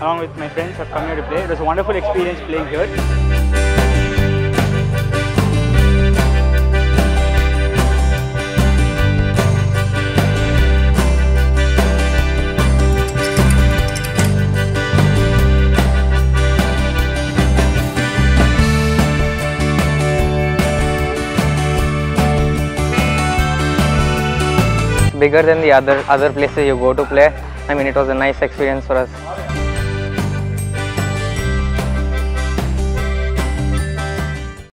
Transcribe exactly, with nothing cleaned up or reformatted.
along with my friends have come here to play. It was a wonderful experience playing here. Bigger than the other other places you go to play. I mean, it was a nice experience for us.